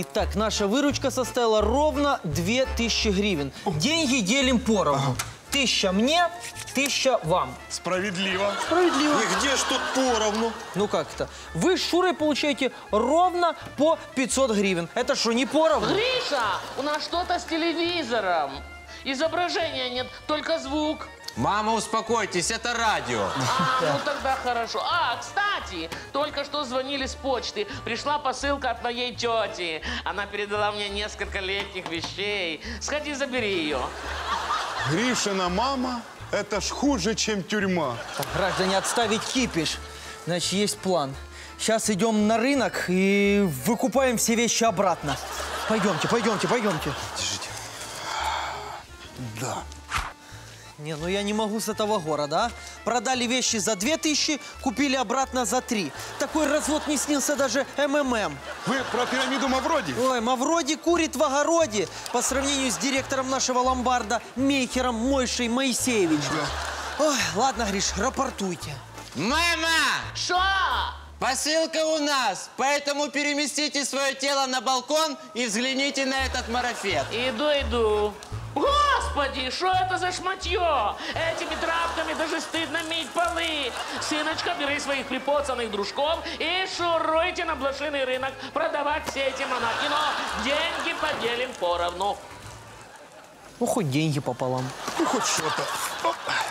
Итак, наша выручка составила ровно 2000 гривен. Деньги делим поровну. 1000 мне, 1000 вам. Справедливо. Справедливо. И где ж тут поровну? Ну как это? Вы с Шурой получаете ровно по 500 гривен. Это что, не поровну? Гриша, у нас что-то с телевизором. Изображения нет, только звук. Мама, успокойтесь, это радио. Ну тогда хорошо. Кстати, только что звонили с почты. Пришла посылка от моей тети. Она передала мне несколько летних вещей. Сходи, забери ее. Гришина мама – это ж хуже, чем тюрьма. Так, граждане, отставить кипиш. Значит, есть план. Сейчас идем на рынок и выкупаем все вещи обратно. Пойдемте, пойдемте, пойдемте. Держите. Да. Не, ну я не могу с этого города, а? Продали вещи за 2000, купили обратно за 3. Такой развод не снился даже МММ. Вы про пирамиду Мавроди? Ой, Мавроди курит в огороде по сравнению с директором нашего ломбарда Мейхером Мойшей Моисеевичем. Да. Ой, ладно, Гриш, рапортуйте. Мама! Что? Посылка у нас, поэтому переместите свое тело на балкон и взгляните на этот марафет. Иду. Господи, что это за шматье? Этими тряпками даже стыдно мыть полы. Сыночка, бери своих припоцанных дружков и шуруйте на блошиный рынок продавать все эти монархи. Но деньги поделим поровну. Ну, хоть деньги пополам. Ну, хоть что-то.